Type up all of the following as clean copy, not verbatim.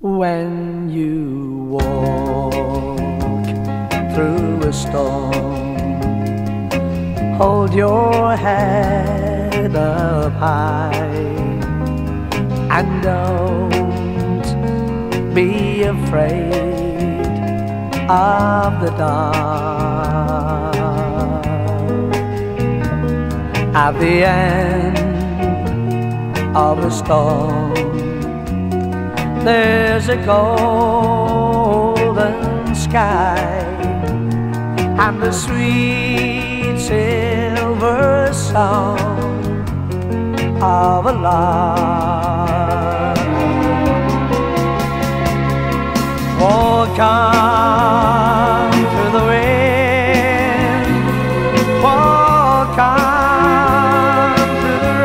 When you walk through a storm, hold your head up high and don't be afraid of the dark. At the end of a storm, there's a golden sky and the sweet silver song of a lark. Walk on through the wind, walk on through the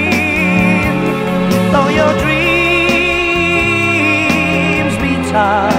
rain, though your dreams be tough,